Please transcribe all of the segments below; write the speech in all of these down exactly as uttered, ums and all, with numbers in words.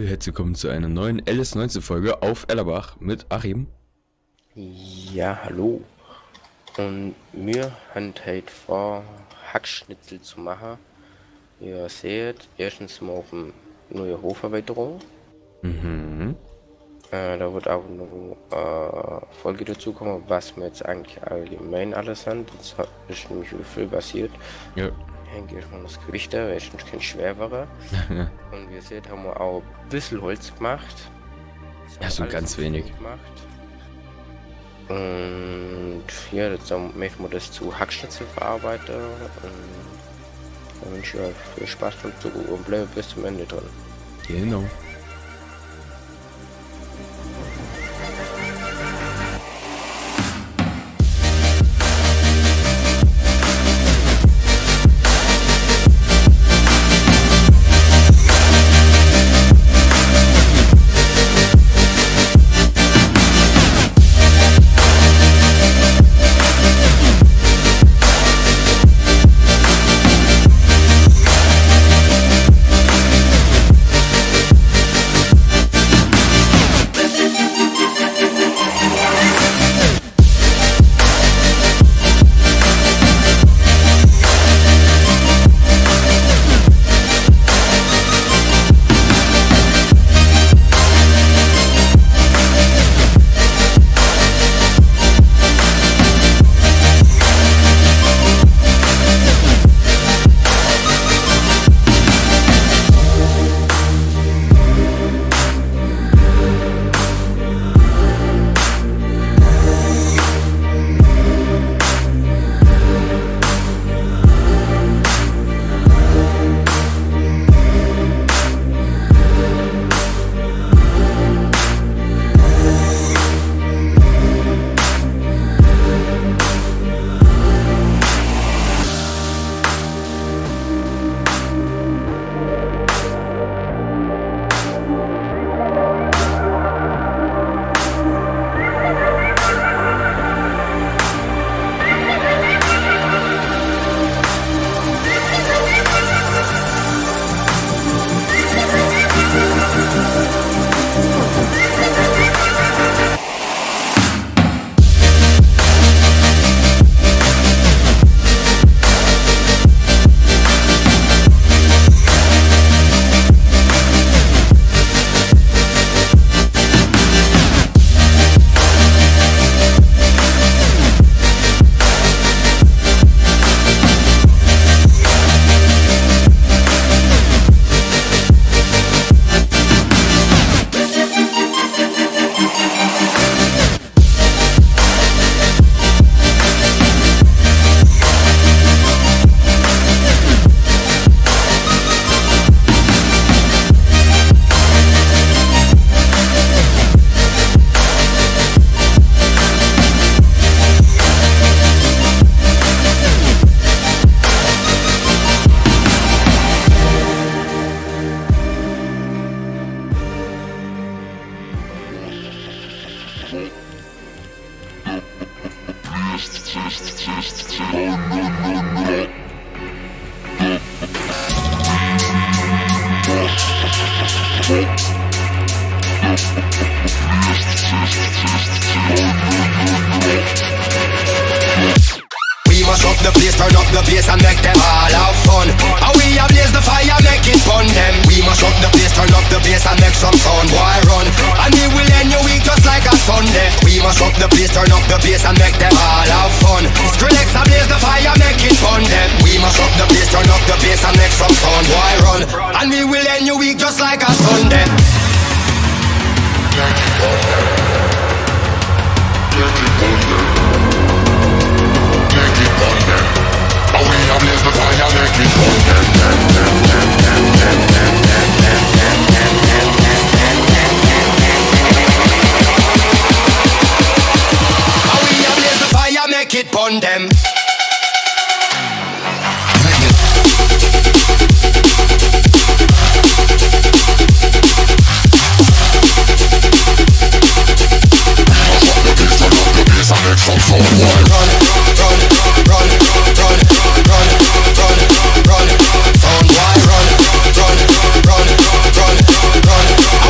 herzlich willkommen zu einer neuen L S neunzehn Folge auf Ellerbach mit Achim. Ja, hallo. Und wir haben heute vor, Hackschnitzel zu machen. Ihr seht, erstens mal auf eine neue Hoferweiterung. Mhm. Äh, da wird auch noch eine äh, Folge dazu kommen, was wir jetzt eigentlich allgemein alles haben. Das ist nämlich viel basiert. Ja. Hier geht man das Gewicht, weil ich kein schwerer. Und wie ihr seht, haben wir auch ein bisschen Holz gemacht. Ja, so ganz wenig. Gemacht. Und ja, jetzt möchten wir das zu Hackschnitzel verarbeiten. Und dann wünsche ich euch viel Spaß beim Zugucken und bleibt bis zum Ende drin. Genau. We must up the place, turn up the bass and make them all have fun. And we a blaze the fire, make it fun them. We must up the place, turn up the bass and make some sound, boy run. And we will end your week just like a Sunday. We must up the place, turn up the bass and make them all have fun. Skrillex a blaze the fire, make it fun them. We must up the place, turn up the bass and make some sound, boy run. And we will end your week just like a Sunday. Make it pon them. Run, run, run, run, run, run, run, run, run, run, run, run, run, run, run, run, run, run,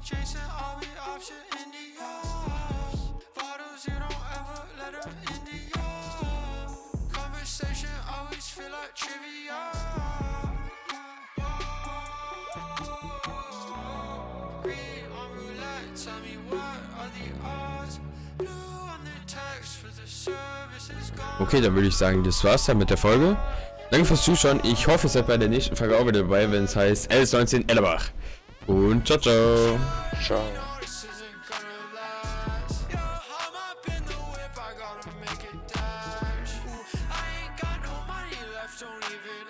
Jason, I'll be option India. Bottles, you don't ever let her India. Conversation always feel like trivia. Green on roulette, tell me what are the odds? Blue on the text for the service is gone. Okay, dann würde ich sagen, das war's dann mit der Folge. Danke fürs Zuschauen. Ich hoffe, ihr seid bei der nächsten Folge auch wieder dabei, wenn es heißt L S neunzehn Ellerbach. Und ciao, ciao. Ciao. Don't even